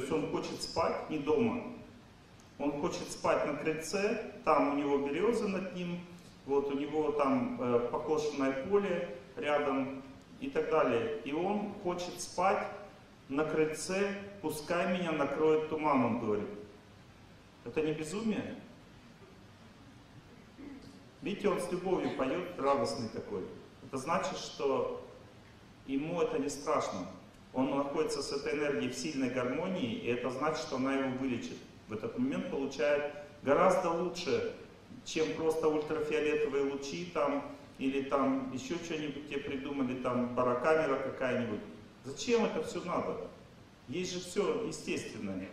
есть он хочет спать не дома. Он хочет спать на крыльце, там у него березы над ним, вот у него там покошенное поле рядом и так далее. И он хочет спать на крыльце, пускай меня накроет туман, он говорит. Это не безумие? Видите, он с любовью поет, радостный такой. Это значит, что ему это не страшно. Он находится с этой энергией в сильной гармонии, и это значит, что она его вылечит. В этот момент получает гораздо лучше, чем просто ультрафиолетовые лучи там, или там еще что-нибудь тебе придумали, там барокамера какая-нибудь. Зачем это все надо? Есть же все естественное.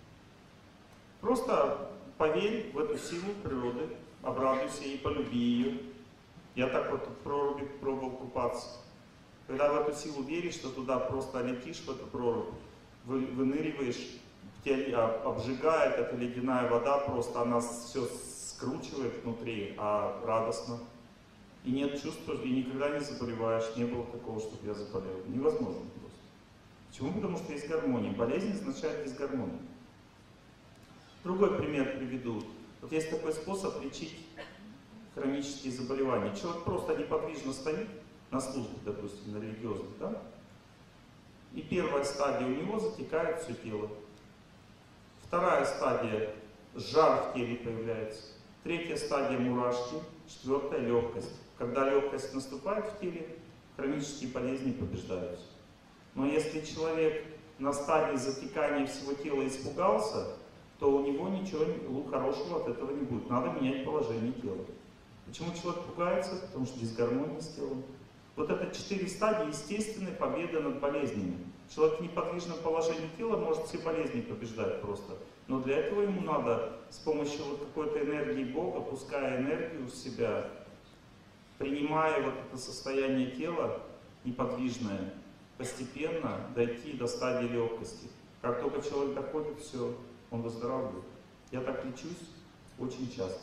Просто поверь в эту силу природы, обрадуйся и полюби ее. Я так вот в проруби пробовал купаться. Когда в эту силу веришь, что туда просто летишь в эту прорубь, выныриваешь, тебя обжигает эта ледяная вода, просто она все скручивает внутри, а радостно. И нет чувства, и никогда не заболеваешь, не было такого, чтобы я заболел. Невозможно просто. Почему? Потому что есть гармония. Болезнь означает дисгармония. Другой пример приведу. Вот есть такой способ лечить хронические заболевания. Человек просто неподвижно стоит на службе, допустим, на религиозной, да? И первая стадия у него затекает все тело. Вторая стадия жар в теле появляется. Третья стадия мурашки. Четвертая легкость. Когда легкость наступает в теле, хронические болезни побеждаются. Но если человек на стадии затекания всего тела испугался, то у него ничего хорошего от этого не будет. Надо менять положение тела. Почему человек пугается? Потому что дисгармония с телом. Вот это 4 стадии естественной победы над болезнями. Человек в неподвижном положении тела может все болезни побеждать просто. Но для этого ему надо с помощью вот какой-то энергии Бога, пуская энергию в себя, принимая вот это состояние тела неподвижное, постепенно дойти до стадии легкости. Как только человек доходит, все, он выздоравливает. Я так лечусь очень часто.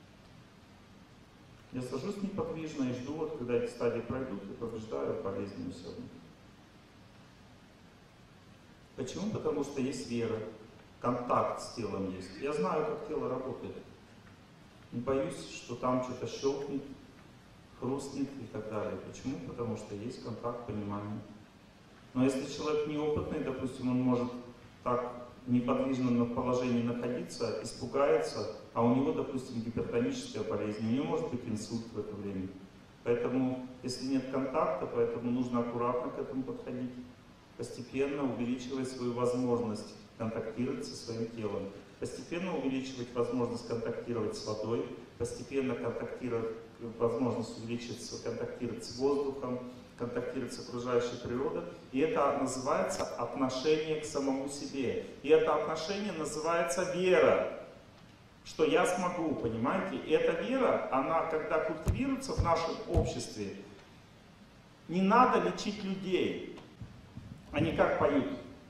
Я сажусь неподвижно и жду, вот, когда эти стадии пройдут, и побеждаю болезни все. Почему? Потому что есть вера, контакт с телом есть. Я знаю, как тело работает. Не боюсь, что там что-то щелкнет, хрустнет и так далее. Почему? Потому что есть контакт, понимание. Но если человек неопытный, допустим, он может так в неподвижном положении находиться, испугается, а у него, допустим, гипертоническая болезнь, у него может быть инсульт в это время. Поэтому, если нет контакта, поэтому нужно аккуратно к этому подходить, постепенно увеличивая свою возможность контактировать со своим телом, постепенно увеличивать возможность контактировать с водой, постепенно возможность увеличить, контактировать с воздухом, контактировать с окружающей природой. И это называется отношение к самому себе. И это отношение называется вера. Что я смогу, понимаете? И эта вера, она, когда культивируется в нашем обществе, не надо лечить людей. Они как поют?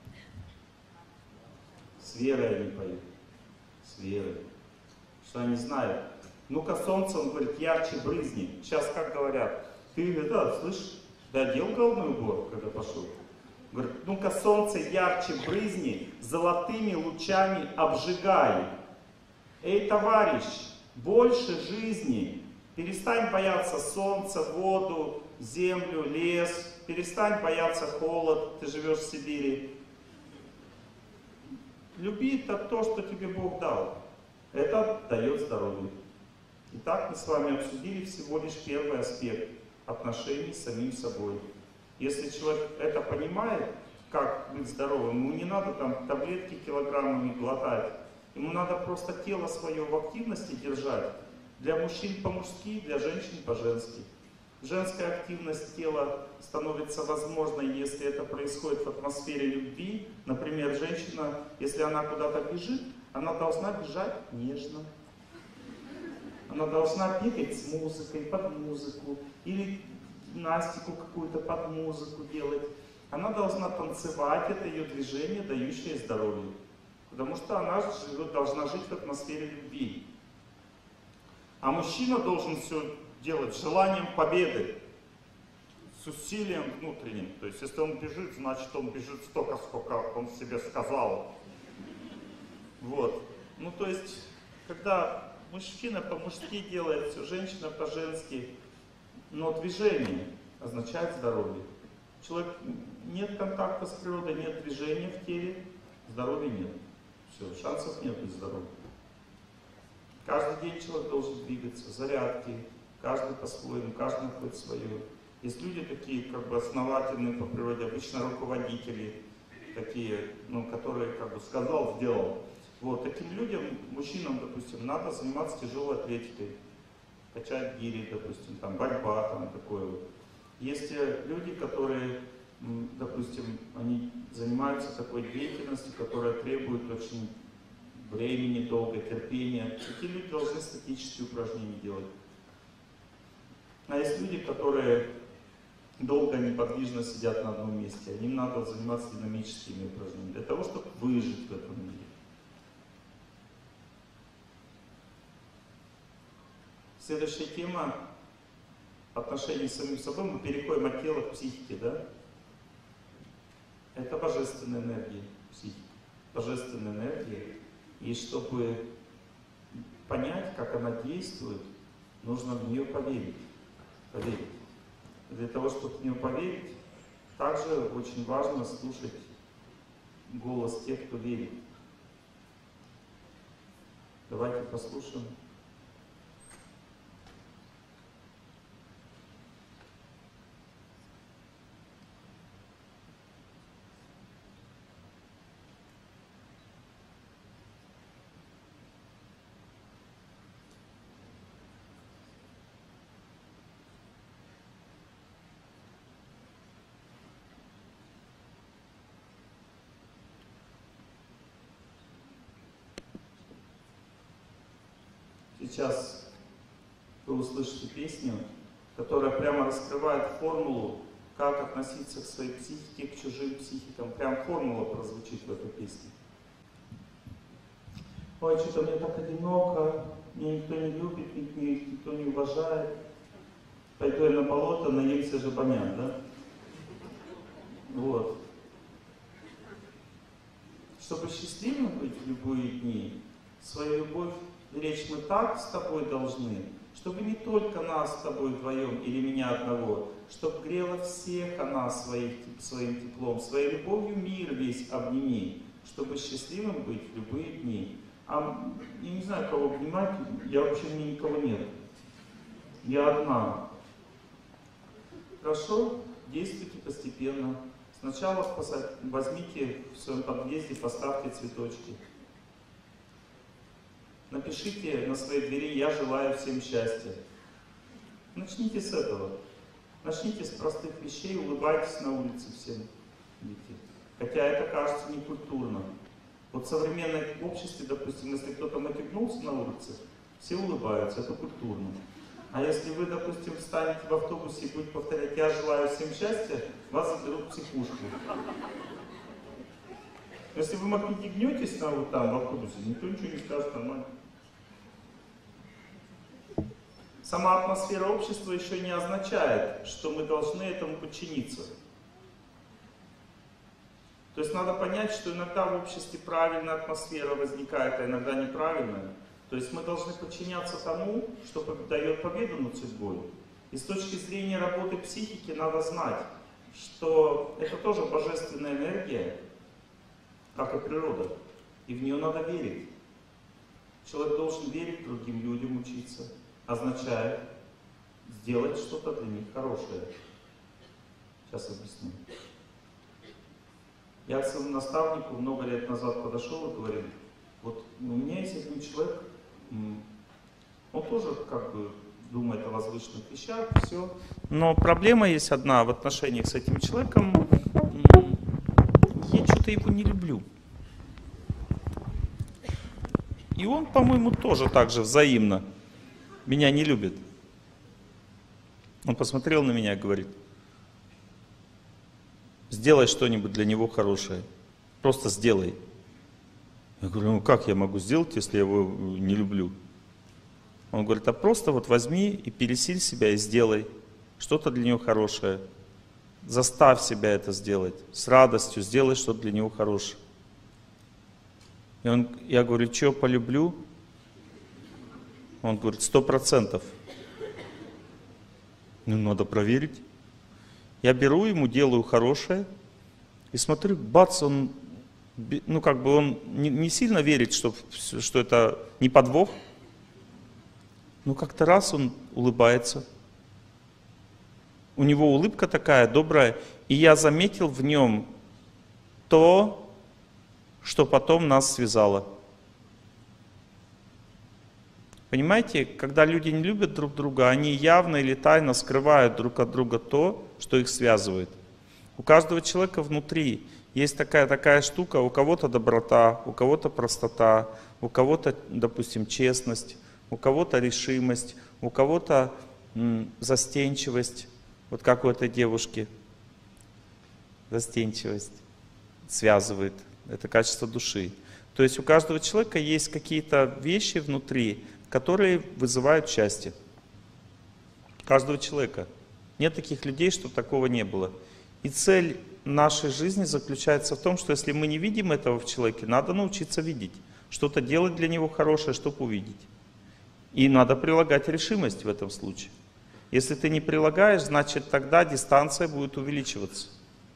С верой они поют. С верой. Что они знают. Ну-ка, солнце, он говорит, ярче брызни. Сейчас как говорят? Ты, да, слышишь? Да, делал головной убор, когда пошел. Говорит, ну-ка, солнце ярче брызни, золотыми лучами обжигай. Эй, товарищ, больше жизни. Перестань бояться солнца, воду, землю, лес. Перестань бояться холод, ты живешь в Сибири. Люби то, что тебе Бог дал. Это дает здоровье. Итак, мы с вами обсудили всего лишь первый аспект отношений с самим собой. Если человек это понимает, как быть здоровым, ему не надо там таблетки килограммами глотать. Ему надо просто тело свое в активности держать. Для мужчин по-мужски, для женщин по-женски. Женская активность тела становится возможной, если это происходит в атмосфере любви. Например, женщина, если она куда-то бежит, она должна бежать нежно. Она должна бегать с музыкой, под музыку, или гимнастику какую-то под музыку делать. Она должна танцевать, это ее движение, дающее здоровье. Потому что она должна жить в атмосфере любви. А мужчина должен все делать с желанием победы, с усилием внутренним. То есть, если он бежит, значит он бежит столько, сколько он себе сказал. Вот. Ну, то есть, когда мужчина по-мужски делает все, женщина по-женски, но движение означает здоровье. Человек, нет контакта с природой, нет движения в теле, здоровья нет. Все, шансов нет быть здоровым. Каждый день человек должен двигаться, зарядки, каждый по-своему, каждый находит свое. Есть люди такие, как бы основательные по природе, обычно руководители, такие, ну, которые, как бы, сказал, сделал. Вот, таким людям, мужчинам, допустим, надо заниматься тяжелой атлетикой, качать гири, допустим, там, борьба, там, такое вот. Есть люди, которые, допустим, они занимаются такой деятельностью, которая требует очень времени, долго, терпения. Такие люди должны статические упражнения делать. А есть люди, которые долго неподвижно сидят на одном месте. Им надо заниматься динамическими упражнениями для того, чтобы выжить в этом мире. Следующая тема — отношения с самим собой. Мы переходим от тела к психике, да? Это божественная энергия, психика. Божественная энергия. И чтобы понять, как она действует, нужно в нее поверить. Поверить. Для того, чтобы в нее поверить, также очень важно слушать голос тех, кто верит. Давайте послушаем. Сейчас вы услышите песню, которая прямо раскрывает формулу, как относиться к своей психике, к чужим психикам. Прям формула прозвучит в этой песне. Ой, что-то мне так одиноко, меня никто не любит, никто не уважает. Пойду я на болото, наемся жабанят, да? Вот. Чтобы счастливым быть в любые дни, свою любовь беречь мы так с тобой должны, чтобы не только нас с тобой вдвоем или меня одного, чтобы грела всех она своим теплом, своей любовью мир весь обними, чтобы счастливым быть в любые дни. А я не знаю, кого обнимать, вообще у меня никого нет. Я одна. Хорошо? Действуйте постепенно. Сначала возьмите в своем подъезде, поставьте цветочки. Напишите на своей двери «Я желаю всем счастья». Начните с этого. Начните с простых вещей, улыбайтесь на улице всем. Хотя это кажется некультурно. Вот в современном обществе, допустим, если кто-то матюкнулся на улице, все улыбаются, это культурно. А если вы, допустим, встанете в автобусе и будете повторять «Я желаю всем счастья», вас заберут в психушку. Если вы матюкнетесь там в автобусе, никто ничего не скажет, нормально. Сама атмосфера общества еще не означает, что мы должны этому подчиниться. То есть надо понять, что иногда в обществе правильная атмосфера возникает, а иногда неправильная. То есть мы должны подчиняться тому, что дает победу над судьбой. И с точки зрения работы психики надо знать, что это тоже божественная энергия, как и природа. И в нее надо верить. Человек должен верить другим людям, учиться. Означает сделать что-то для них хорошее. Сейчас объясню. Я к своему наставнику много лет назад подошел и говорил, вот у меня есть один человек, он тоже как бы думает о возвышенных вещах, все. Но проблема есть одна в отношениях с этим человеком. Я что-то его не люблю. И он, по-моему, тоже так же взаимно меня не любит. Он посмотрел на меня и говорит, сделай что-нибудь для него хорошее. Просто сделай. Я говорю, ну как я могу сделать, если я его не люблю? Он говорит, а просто вот возьми и пересиль себя и сделай что-то для него хорошее. Заставь себя это сделать. С радостью сделай что-то для него хорошее. Я говорю, что, полюблю? Он говорит, 100%. Ну, надо проверить. Я беру ему, делаю хорошее, и смотрю, бац, он, ну, как бы он не сильно верит, что это не подвох. Ну, как-то раз он улыбается. У него улыбка такая добрая, и я заметил в нем то, что потом нас связало. Понимаете, когда люди не любят друг друга, они явно или тайно скрывают друг от друга то, что их связывает. У каждого человека внутри есть такая штука, у кого-то доброта, у кого-то простота, у кого-то, допустим, честность, у кого-то решимость, у кого-то застенчивость, вот как у этой девушки. Застенчивость связывает, это качество души. То есть у каждого человека есть какие-то вещи внутри, которые вызывают счастье. Каждого человека. Нет таких людей, чтобы такого не было. И цель нашей жизни заключается в том, что если мы не видим этого в человеке, надо научиться видеть. Что-то делать для него хорошее, чтобы увидеть. И надо прилагать решимость в этом случае. Если ты не прилагаешь, значит тогда дистанция будет увеличиваться.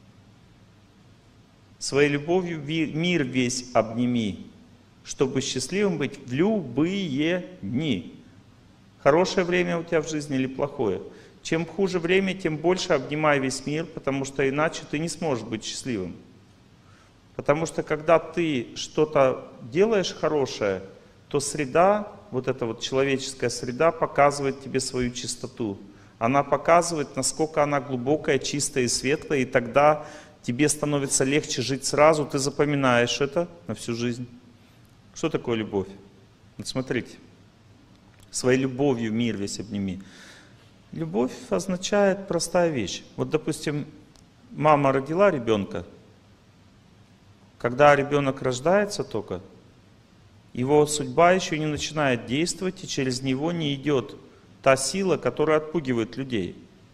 Своей любовью мир весь обними, чтобы счастливым быть в любые дни. Хорошее время у тебя в жизни или плохое? Чем хуже время, тем больше обнимай весь мир, потому что иначе ты не сможешь быть счастливым. Потому что когда ты что-то делаешь хорошее, то среда, вот эта вот человеческая среда, показывает тебе свою чистоту. Она показывает, насколько она глубокая, чистая и светлая, и тогда тебе становится легче жить сразу, ты запоминаешь это на всю жизнь. Что такое любовь? Вот смотрите. Своей любовью мир весь обними. Любовь означает простая вещь. Вот, допустим, мама родила ребенка. Когда ребенок рождается только, его судьба еще не начинает действовать, и через него не идет та сила, которая отпугивает людей.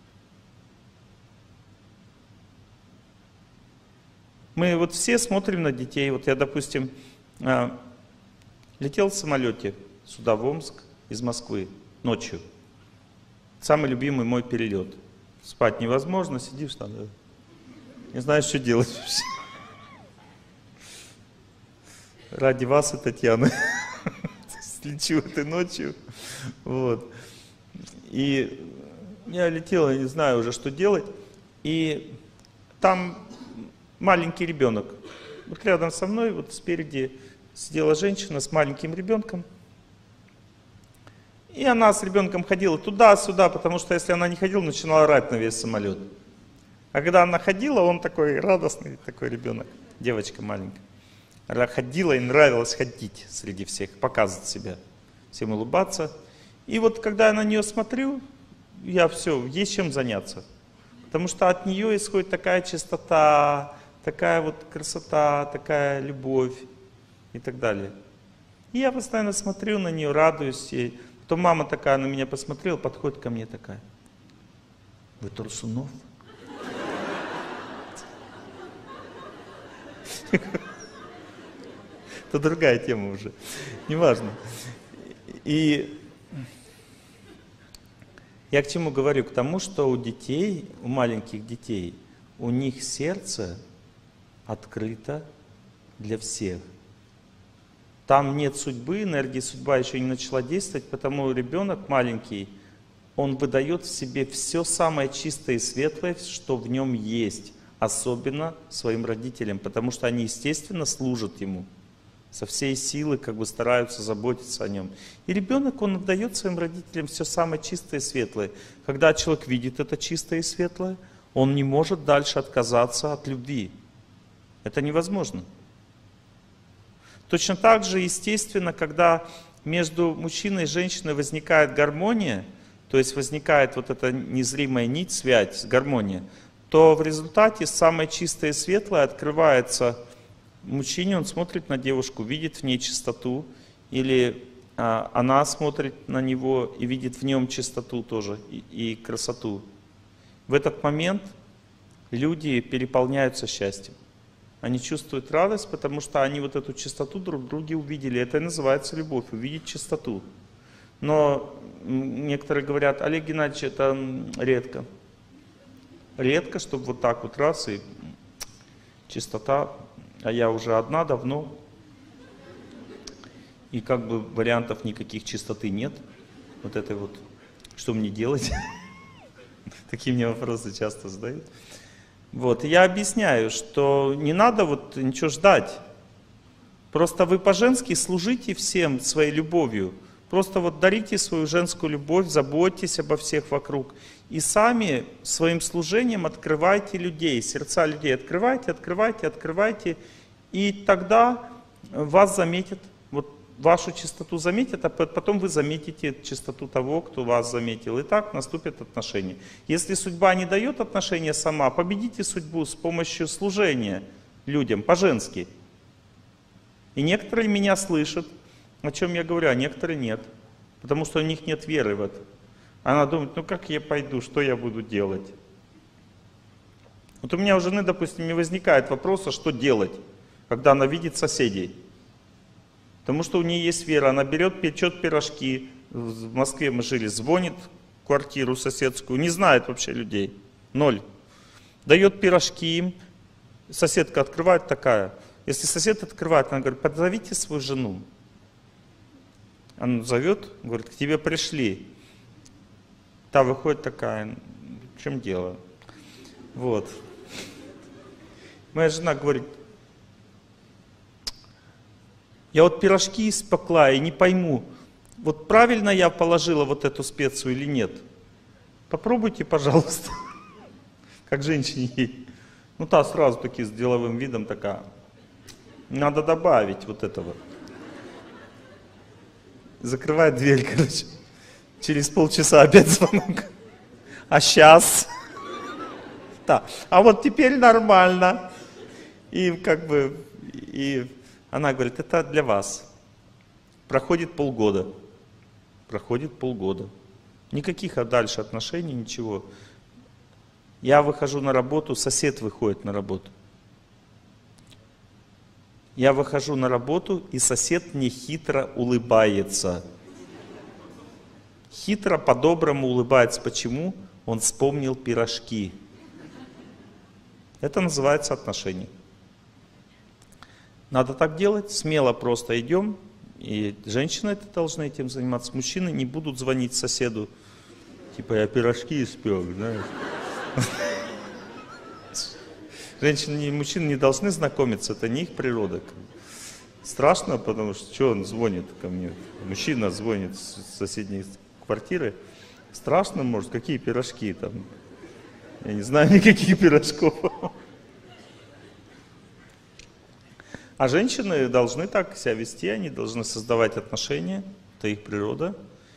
Мы вот все смотрим на детей. Вот я, допустим, летел в самолете сюда, в Омск, из Москвы, ночью. Самый любимый мой перелет. Спать невозможно, сидишь там, не знаешь, что делать вообще. Ради вас и Татьяны. Лечу этой ночью. Вот. И я летел, я не знаю уже, что делать. И там маленький ребенок. Вот рядом со мной, вот спереди сидела женщина с маленьким ребенком. И она с ребенком ходила туда-сюда, потому что если она не ходила, начинала орать на весь самолет. А когда она ходила, он такой радостный, такой ребенок, девочка маленькая. Она ходила, и нравилось ходить среди всех, показывать себя, всем улыбаться. И вот когда я на нее смотрю, я все, есть чем заняться. Потому что от нее исходит такая чистота, такая вот красота, такая любовь и так далее. И я постоянно смотрю на нее, радуюсь ей. Потом мама такая на меня посмотрела, подходит ко мне такая: вы Турсунов? Это другая тема уже, неважно. И я к чему говорю? К тому, что у детей, у маленьких детей, у них сердце открыто для всех. Там нет судьбы, энергия судьба еще не начала действовать, потому ребенок маленький, он выдает в себе все самое чистое и светлое, что в нем есть, особенно своим родителям, потому что они, естественно, служат ему, со всей силы как бы стараются заботиться о нем. И ребенок, он отдает своим родителям все самое чистое и светлое. Когда человек видит это чистое и светлое, он не может дальше отказаться от любви. Это невозможно. Точно так же, естественно, когда между мужчиной и женщиной возникает гармония, то есть возникает вот эта незримая нить, связь, гармония, то в результате самое чистое и светлое открывается мужчине, он смотрит на девушку, видит в ней чистоту, или она смотрит на него и видит в нем чистоту тоже и красоту. В этот момент люди переполняются счастьем. Они чувствуют радость, потому что они вот эту чистоту друг в друге увидели. Это и называется любовь, увидеть чистоту. Но некоторые говорят: Олег Геннадьевич, это редко. Редко, чтобы вот так вот раз и чистота, а я уже одна давно. И как бы вариантов никаких чистоты нет. Вот это вот, что мне делать? Такие мне вопросы часто задают. Вот, и я объясняю, что не надо вот ничего ждать. Просто вы по-женски служите всем своей любовью. Просто вот дарите свою женскую любовь, заботьтесь обо всех вокруг. И сами своим служением открывайте людей, сердца людей. Открывайте, открывайте, открывайте. И тогда вас заметят. Вот вашу чистоту заметят, а потом вы заметите чистоту того, кто вас заметил. И так наступят отношения. Если судьба не дает отношения сама, победите судьбу с помощью служения людям, по-женски. И некоторые меня слышат, о чем я говорю, а некоторые нет. Потому что у них нет веры в это. Она думает: ну как я пойду, что я буду делать? Вот у меня у жены, допустим, не возникает вопроса, что делать, когда она видит соседей. Потому что у нее есть вера, она берет, печет пирожки. В Москве мы жили, звонит в квартиру соседскую, не знает вообще людей, 0. Дает пирожки им, соседка открывает такая. Если сосед открывает, она говорит: позовите свою жену. Она зовет, говорит: к тебе пришли. Та выходит такая: в чем дело? Вот. Моя жена говорит: я вот пирожки испекла и не пойму, вот правильно я положила вот эту специю или нет. Попробуйте, пожалуйста. Как женщине ей. Ну та сразу таки с деловым видом такая: надо добавить вот этого. Закрывает дверь, короче. Через полчаса опять звонок. А сейчас? Да. А вот теперь нормально. И как бы, и она говорит: это для вас. Проходит полгода. Проходит полгода. Никаких дальше отношений, ничего. Я выхожу на работу, сосед выходит на работу. Я выхожу на работу, и сосед мне хитро улыбается. Хитро, по-доброму улыбается. Почему? Он вспомнил пирожки. Это называется отношения. Надо так делать, смело просто идем. И женщины это должны этим заниматься. Мужчины не будут звонить соседу. Типа: я пирожки испек, знаешь. Женщины и мужчины не должны знакомиться, это не их природа. Страшно, потому что он звонит ко мне? Мужчина звонит с соседней квартиры. Страшно, может, какие пирожки там? Я не знаю никаких пирожков. А женщины должны так себя вести, они должны создавать отношения, это их природа.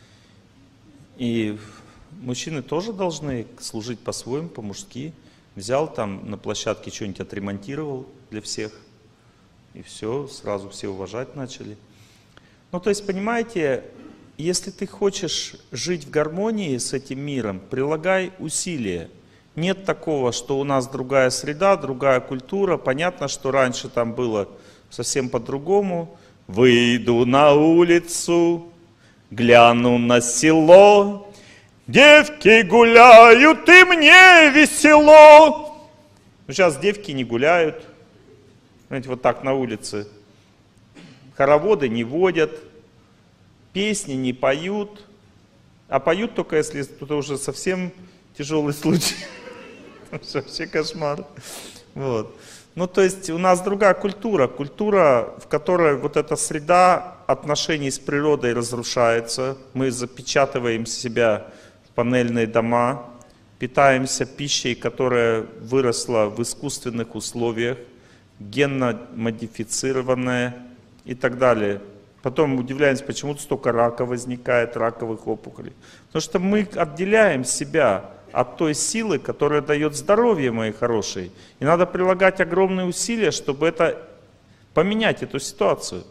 И мужчины тоже должны служить по-своему, по-мужски. Взял там на площадке что-нибудь отремонтировал для всех. И все, сразу все уважать начали. Ну, то есть, понимаете, если ты хочешь жить в гармонии с этим миром, прилагай усилия. Нет такого, что у нас другая среда, другая культура. Понятно, что раньше там было совсем по-другому. Выйду на улицу, гляну на село. Девки гуляют, и мне весело. Но сейчас девки не гуляют. Знаете, вот так на улице. Хороводы не водят, песни не поют. А поют только, если это уже совсем тяжелый случай. Вообще кошмар. Вот. Ну, то есть у нас другая культура. Культура, в которой вот эта среда отношений с природой разрушается. Мы запечатываем себя в панельные дома, питаемся пищей, которая выросла в искусственных условиях, генно модифицированная и так далее. Потом удивляемся, почему столько рака возникает, раковых опухолей. Потому что мы отделяем себя от той силы, которая дает здоровье, мои хорошие. И надо прилагать огромные усилия, чтобы это поменять эту ситуацию.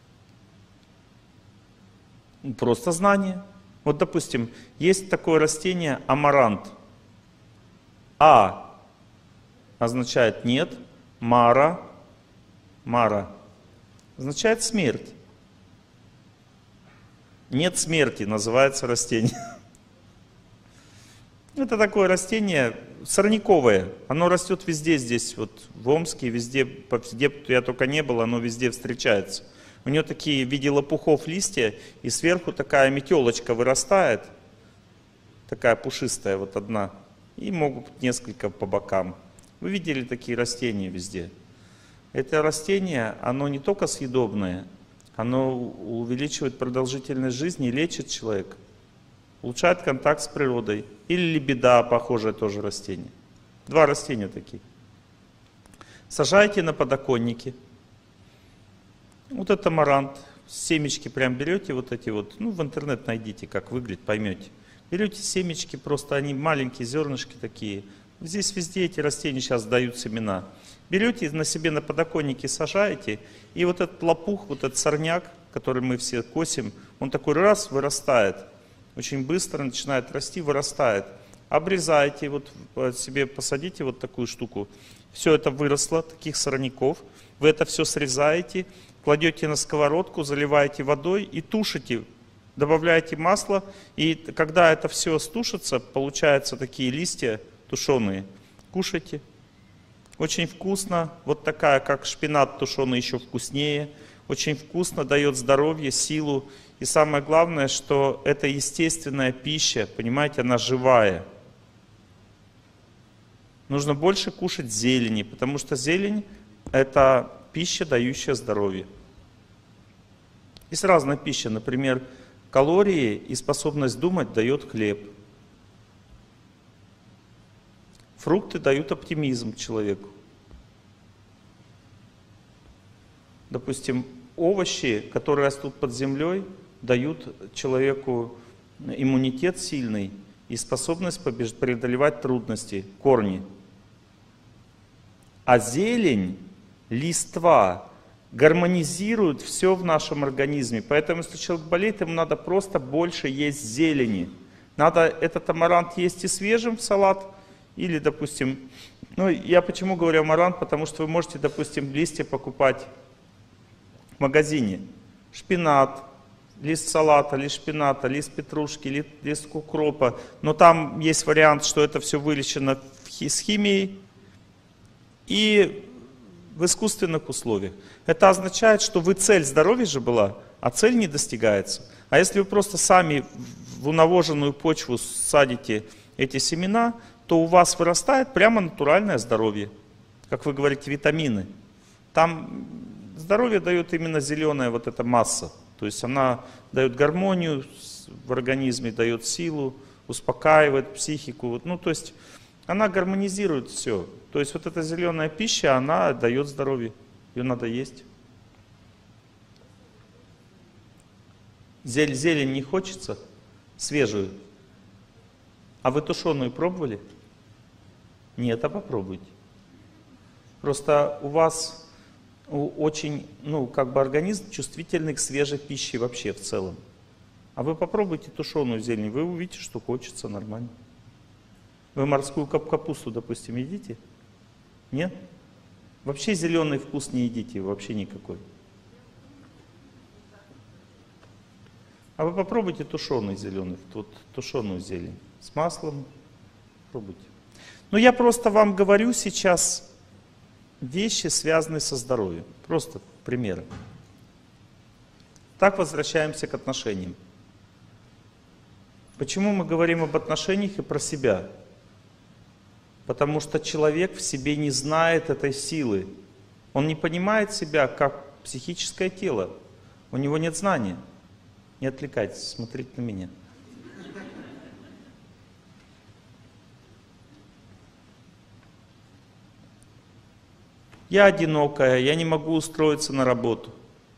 Просто знание. Вот, допустим, есть такое растение амарант. А означает нет, мара Мара означает смерть. Нет смерти называется растение. Это такое растение сорняковое. Оно растет везде здесь, вот в Омске, везде, где я только не был, оно везде встречается. У нее такие в виде лопухов листья, и сверху такая метелочка вырастает, такая пушистая вот одна, и могут быть несколько по бокам. Вы видели такие растения везде? Это растение, оно не только съедобное, оно увеличивает продолжительность жизни и лечит человека, улучшает контакт с природой. Или лебеда, похожее тоже растение. Два растения такие. Сажайте на подоконнике. Вот это амарант. Семечки прям берете вот эти вот, ну в интернет найдите, как выглядит, поймете. Берете семечки, просто они маленькие, зернышки такие. Здесь везде эти растения сейчас дают семена. Берете на себе на подоконнике, сажаете, и вот этот лопух, вот этот сорняк, который мы все косим, он такой раз вырастает. Очень быстро начинает расти, вырастает. Обрезаете, вот себе посадите вот такую штуку. Все это выросло, таких сорняков. Вы это все срезаете, кладете на сковородку, заливаете водой и тушите. Добавляете масло. И когда это все стушится, получаются такие листья тушеные. Кушайте. Очень вкусно. Вот такая, как шпинат тушеный, еще вкуснее. Очень вкусно, дает здоровье, силу. И самое главное, что это естественная пища, понимаете, она живая. Нужно больше кушать зелени, потому что зелень – это пища, дающая здоровье. Есть разная пища, например, калории и способность думать дает хлеб. Фрукты дают оптимизм человеку. Допустим, овощи, которые растут под землей, дают человеку иммунитет сильный и способность преодолевать трудности, корни. А зелень, листва гармонизируют все в нашем организме. Поэтому, если человек болеет, ему надо просто больше есть зелени. Надо этот амарант есть и свежим в салат, или, допустим, ну я почему говорю амарант, потому что вы можете, допустим, листья покупать в магазине. Шпинат, лист салата, лист шпината, лист петрушки, лист укропа. Но там есть вариант, что это все вылечено с химией и в искусственных условиях. Это означает, что цель здоровья же была, а цель не достигается. А если вы просто сами в унавоженную почву садите эти семена, то у вас вырастает прямо натуральное здоровье. Как вы говорите, витамины. Там здоровье дает именно зеленая вот эта масса. То есть она дает гармонию в организме, дает силу, успокаивает психику. Ну, то есть она гармонизирует все. То есть вот эта зеленая пища, она дает здоровье. Ее надо есть. Зелень не хочется? Свежую. А вы тушеную пробовали? Нет, а попробуйте. Просто у вас очень, как бы организм чувствительный к свежей пище вообще в целом. А вы попробуйте тушеную зелень, вы увидите, что хочется нормально. Вы морскую капусту, допустим, едите? Нет? Вообще зеленый вкус не едите, вообще никакой. А вы попробуйте тушеный зеленый, вот тушеную зелень с маслом. Пробуйте. Но я просто вам говорю сейчас вещи, связанные со здоровьем. Просто примеры. Так возвращаемся к отношениям. Почему мы говорим об отношениях и про себя? Потому что человек в себе не знает этой силы. Он не понимает себя как психическое тело. У него нет знания. Не отвлекайтесь, смотрите на меня. Я одинокая, я не могу устроиться на работу.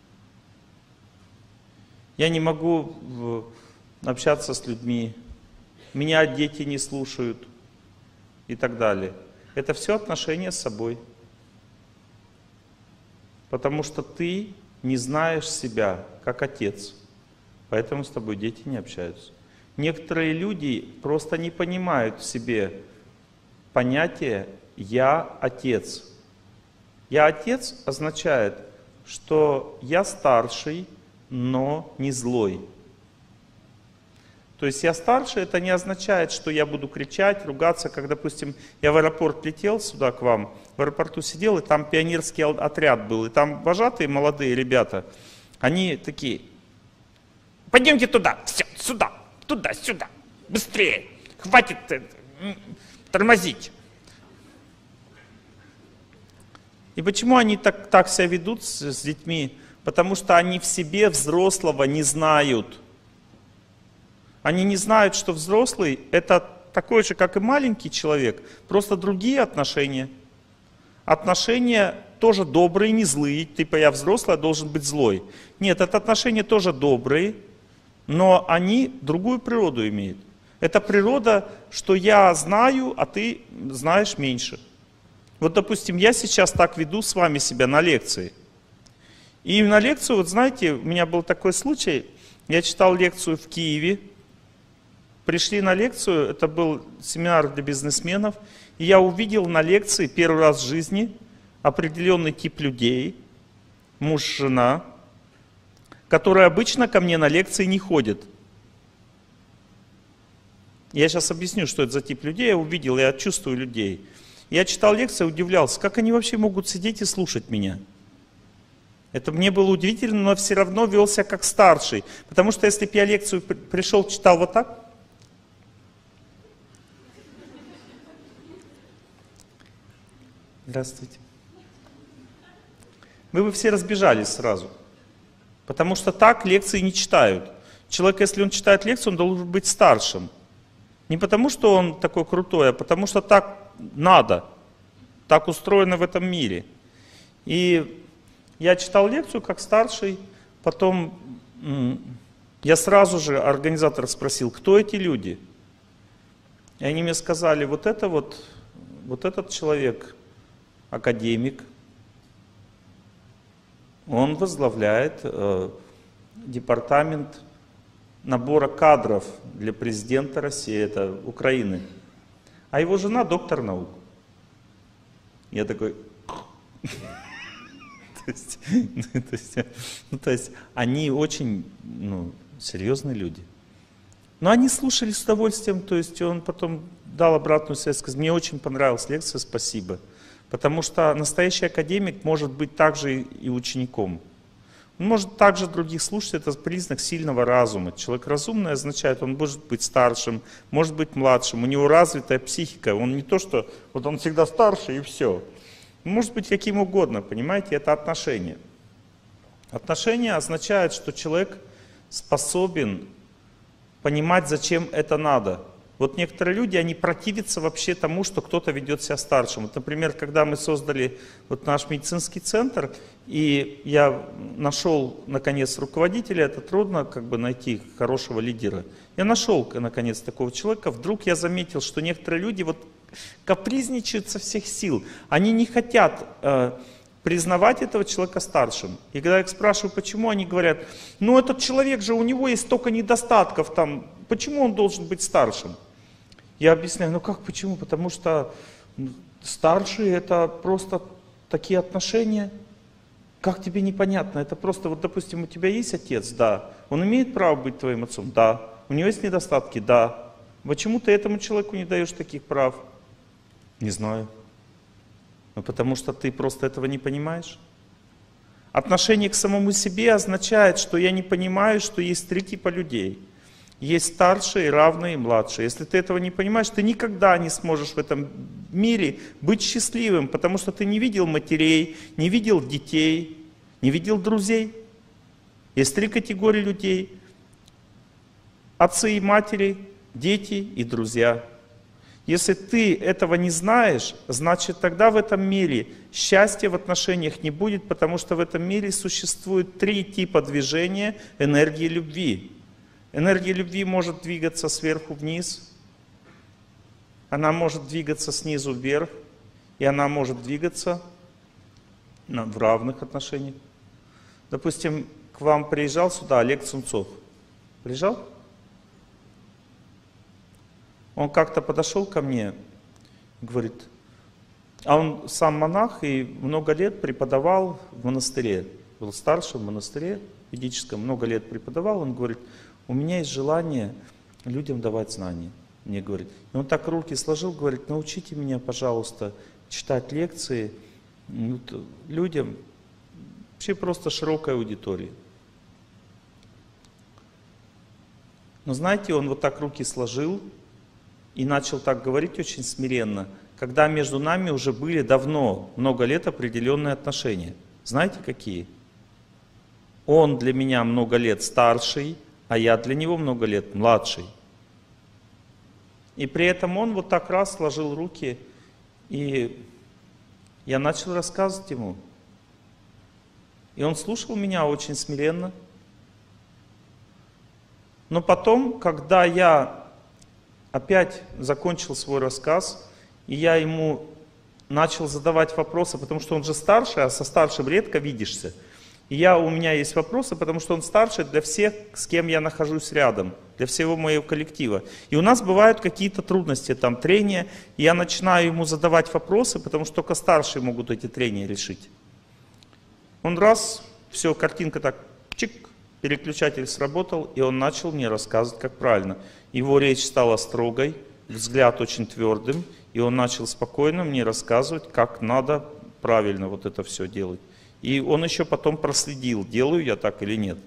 Я не могу общаться с людьми. Меня дети не слушают и так далее. Это все отношения с собой. Потому что ты не знаешь себя как отец. Поэтому с тобой дети не общаются. Некоторые люди просто не понимают в себе понятие «я отец». Я отец означает, что я старший, но не злой. То есть я старший, это не означает, что я буду кричать, ругаться, как, допустим, я в аэропорт летел сюда к вам, в аэропорту сидел, и там пионерский отряд был, и там вожатые молодые ребята, они такие: пойдемте туда, все, сюда, туда, сюда, быстрее, хватит тормозить. И почему они так себя ведут с детьми? Потому что они в себе взрослого не знают. Они не знают, что взрослый — это такой же, как и маленький человек, просто другие отношения. Отношения тоже добрые, не злые. Типа я взрослый, а должен быть злой. Нет, это отношения тоже добрые, но они другую природу имеют. Это природа, что я знаю, а ты знаешь меньше. Вот, допустим, я сейчас так веду с вами себя на лекции. И на лекцию, вот знаете, у меня был такой случай, я читал лекцию в Киеве, пришли на лекцию, это был семинар для бизнесменов, и я увидел на лекции первый раз в жизни определенный тип людей, муж, жена, которые обычно ко мне на лекции не ходят. Я сейчас объясню, что это за тип людей, я увидел, я чувствую людей. Я читал лекцию, удивлялся, как они вообще могут сидеть и слушать меня. Это мне было удивительно, но все равно вел себя как старший. Потому что если бы я лекцию пришел, читал вот так, здравствуйте, мы бы все разбежались сразу. Потому что так лекции не читают. Человек, если он читает лекцию, он должен быть старшим. Не потому, что он такой крутой, а потому что так надо. Так устроено в этом мире. И я читал лекцию как старший, потом я сразу же организатора спросил, кто эти люди? И они мне сказали, вот этот человек, академик, он возглавляет департамент набора кадров для президента России, это Украины. А его жена доктор наук. Я такой... То есть они очень серьезные люди. Но они слушали с удовольствием, то есть он потом дал обратную связь, сказал, мне очень понравилась лекция, спасибо. Потому что настоящий академик может быть также и учеником. Он может также других слушать, это признак сильного разума. Человек разумный означает, он может быть старшим, может быть младшим, у него развитая психика, он не то, что вот он всегда старше и все. Он может быть каким угодно, понимаете, это отношения. Отношения означают, что человек способен понимать, зачем это надо. Вот некоторые люди, они противятся вообще тому, что кто-то ведет себя старшим. Вот, например, когда мы создали вот наш медицинский центр, и я нашел, наконец, руководителя, это трудно найти хорошего лидера. Я нашел, наконец, такого человека, вдруг я заметил, что некоторые люди вот капризничают со всех сил. Они не хотят признавать этого человека старшим. И когда я их спрашиваю, почему, они говорят, ну этот человек же, у него есть столько недостатков, там, почему он должен быть старшим? Я объясняю, ну как, почему? Потому что старшие это просто такие отношения. Как тебе непонятно? Это просто, вот допустим, у тебя есть отец, да. Он имеет право быть твоим отцом, да. У него есть недостатки, да. Почему ты этому человеку не даешь таких прав? Не знаю. Ну, потому что ты просто этого не понимаешь. Отношение к самому себе означает, что я не понимаю, что есть три типа людей. Есть старшие, равные и младшие. Если ты этого не понимаешь, ты никогда не сможешь в этом мире быть счастливым, потому что ты не видел матерей, не видел детей, не видел друзей. Есть три категории людей. Отцы и матери, дети и друзья. Если ты этого не знаешь, значит тогда в этом мире счастья в отношениях не будет, потому что в этом мире существует три типа движения энергии любви. Энергия любви может двигаться сверху вниз, она может двигаться снизу вверх, и она может двигаться в равных отношениях. Допустим, к вам приезжал сюда Олег Сунцов. Приезжал? Он как-то подошел ко мне и говорит, А он сам монах и много лет преподавал в монастыре. Был старшим в монастыре ведическом, много лет преподавал. Он говорит, у меня есть желание людям давать знания. Мне говорит. И он так руки сложил, говорит, научите меня, пожалуйста, читать лекции людям, вообще просто широкой аудитории. Но знаете, он вот так руки сложил и начал так говорить очень смиренно, когда между нами уже были давно, много лет определенные отношения. Знаете, какие? Он для меня много лет старший, а я для него много лет младший. И при этом он вот так раз сложил руки, и я начал рассказывать ему. И он слушал меня очень смиренно. Но потом, когда я опять закончил свой рассказ, и я ему начал задавать вопросы, потому что он же старший, а со старшим редко видишься. И у меня есть вопросы, потому что он старший для всех, с кем я нахожусь рядом, для всего моего коллектива. И у нас бывают какие-то трудности, там трения, и я начинаю ему задавать вопросы, потому что только старшие могут эти трения решить. Он раз, все, картинка так, чик, переключатель сработал, и он начал мне рассказывать, как правильно. Его речь стала строгой, взгляд очень твердым, и он начал спокойно мне рассказывать, как надо правильно вот это все делать. И он еще потом проследил, делаю я так или нет.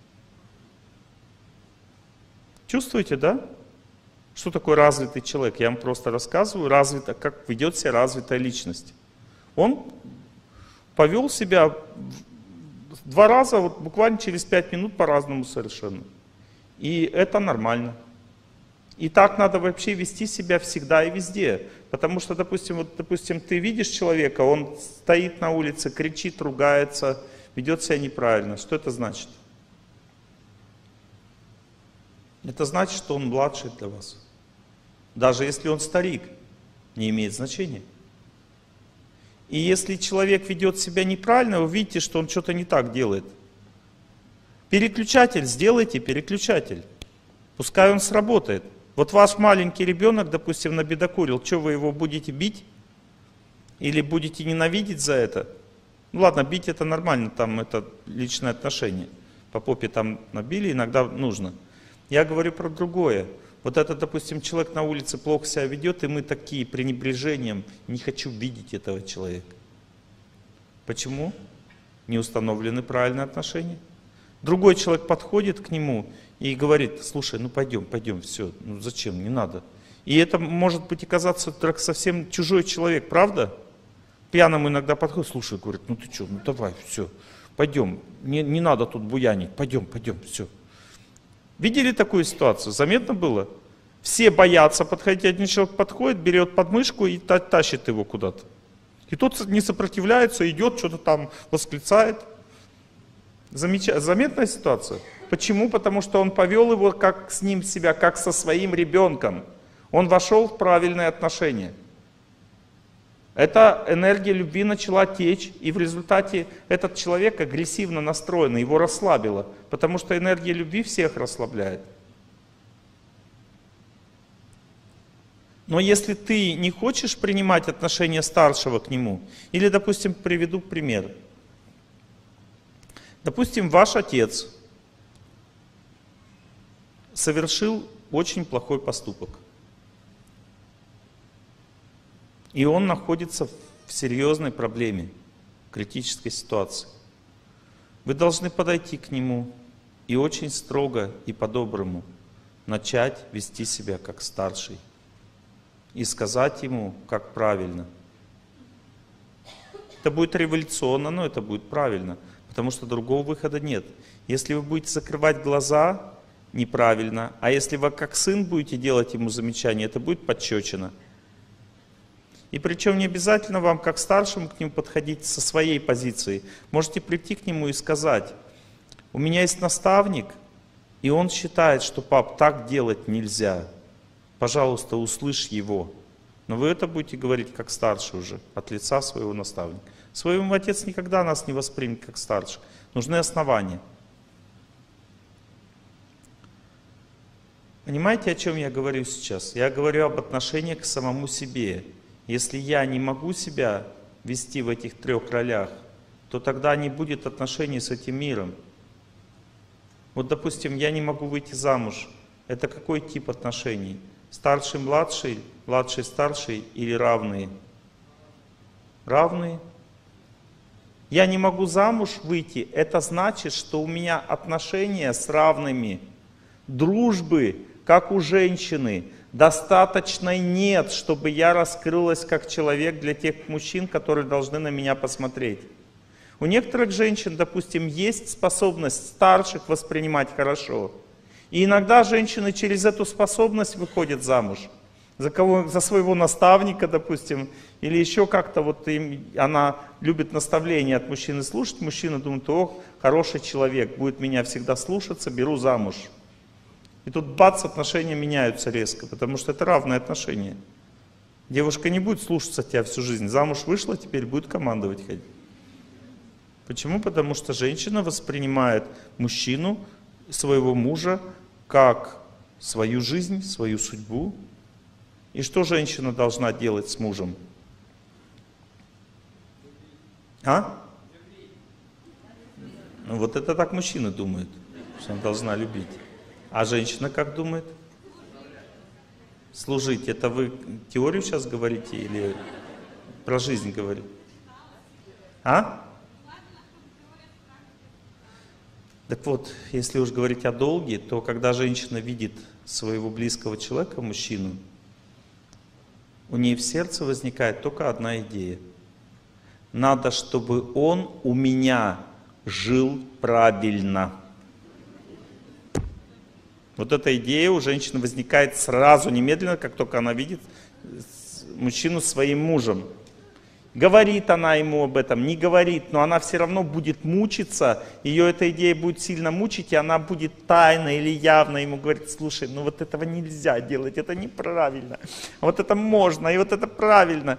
Чувствуете, да? Что такое развитый человек? Я вам просто рассказываю, как ведет себя развитая личность. Он повел себя 2 раза, вот буквально через 5 минут по-разному совершенно. И это нормально. И так надо вообще вести себя всегда и везде. Потому что, допустим, ты видишь человека, он стоит на улице, кричит, ругается, ведет себя неправильно. Что это значит? Это значит, что он младший для вас. Даже если он старик, не имеет значения. И если человек ведет себя неправильно, вы видите, что он что-то не так делает. Переключатель, сделайте переключатель. Пускай он сработает. Вот ваш маленький ребенок, допустим, набедокурил, что вы его будете бить? Или будете ненавидеть за это? Ну ладно, бить это нормально, там это личное отношение. По попе там набили, иногда нужно. Я говорю про другое. Вот это, допустим, человек на улице плохо себя ведет, и мы такие пренебрежением, не хочу видеть этого человека. Почему? Не установлены правильные отношения. Другой человек подходит к нему и говорит, слушай, ну пойдем, все, ну зачем, не надо. И это может быть оказаться совсем чужой человек, правда? Пьяному иногда подходит, слушай, говорит, ну ты что, ну давай, все, пойдем, не надо тут буянить, пойдем, все. Видели такую ситуацию? Заметно было? Все боятся подходить, один человек подходит, берет подмышку и тащит его куда-то. И тот не сопротивляется, идет, что-то там восклицает. Заметная ситуация? Почему? Потому что он повел его как с ним себя, как со своим ребенком. Он вошел в правильные отношения. Эта энергия любви начала течь, и в результате этот человек агрессивно настроенный, его расслабило, потому что энергия любви всех расслабляет. Но если ты не хочешь принимать отношение старшего к нему, или, допустим, приведу пример. Допустим, ваш отец совершил очень плохой поступок. И он находится в серьезной проблеме, критической ситуации. Вы должны подойти к нему и очень строго и по-доброму начать вести себя как старший. И сказать ему, как правильно. Это будет революционно, но это будет правильно, потому что другого выхода нет. Если вы будете закрывать глаза, неправильно, а если вы как сын будете делать ему замечания, это будет пощечина. И причем не обязательно вам, как старшему, к нему подходить со своей позиции. Можете прийти к нему и сказать, у меня есть наставник, и он считает, что, пап, так делать нельзя. Пожалуйста, услышь его. Но вы это будете говорить как старший уже, от лица своего наставника. Своему отец никогда нас не воспримет как старших. Нужны основания. Понимаете, о чем я говорю сейчас? Я говорю об отношении к самому себе. Если я не могу себя вести в этих 3 ролях, то тогда не будет отношений с этим миром. Вот, допустим, я не могу выйти замуж. Это какой тип отношений? Старший, младший, младший, старший или равные? Равные. Я не могу замуж выйти, это значит, что у меня отношения с равными. Дружбы, как у женщины, достаточной нет, чтобы я раскрылась как человек для тех мужчин, которые должны на меня посмотреть. У некоторых женщин, допустим, есть способность старших воспринимать хорошо. И иногда женщины через эту способность выходят замуж. За своего наставника, допустим, или еще как-то вот она любит наставления от мужчины слушать. Мужчина думает: о, хороший человек, будет меня всегда слушаться, беру замуж. И тут бац, отношения меняются резко, потому что это равные отношения. Девушка не будет слушаться тебя всю жизнь. Замуж вышла, теперь будет командовать ходить. Почему? Потому что женщина воспринимает мужчину, своего мужа, как свою жизнь, свою судьбу. И что женщина должна делать с мужем? А? Ну вот это так мужчины думают, что она должна любить. А женщина как думает? Служить. Это вы теорию сейчас говорите или про жизнь говорите? А? Так вот, если уж говорить о долге, то когда женщина видит своего близкого человека, мужчину, у нее в сердце возникает только одна идея. Надо, чтобы он у меня жил правильно. Вот эта идея у женщины возникает сразу, немедленно, как только она видит мужчину своим мужем. Говорит она ему об этом, не говорит, но она все равно будет мучиться, ее эта идея будет сильно мучить, и она будет тайно или явно ему говорить: слушай, ну вот этого нельзя делать, это неправильно, а вот это можно, и вот это правильно.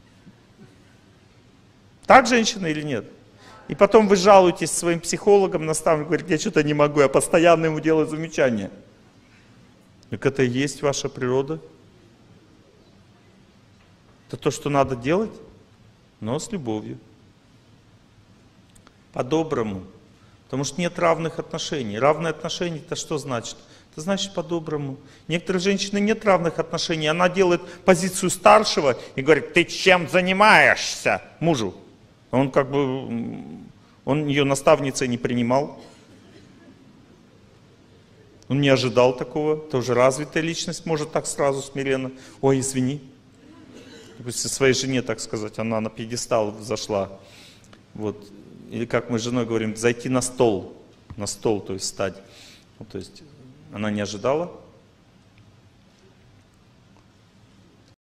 Так женщина или нет? И потом вы жалуетесь своим психологам, наставникам, говорите: я что-то не могу, я постоянно ему делаю замечания. Так это и есть ваша природа. Это то, что надо делать, но с любовью. По-доброму. Потому что нет равных отношений. Равные отношения — это что значит? Это значит по-доброму. Некоторые женщины нет равных отношений. Она делает позицию старшего и говорит: ты чем занимаешься? Мужу. Он как бы, он ее наставницей не принимал. Он не ожидал такого. Тоже развитая личность может так сразу смиренно: ой, извини. Допустим, своей жене, так сказать, она на пьедестал зашла. Вот. Или как мы с женой говорим, зайти на стол. На стол, то есть встать. Вот, то есть она не ожидала.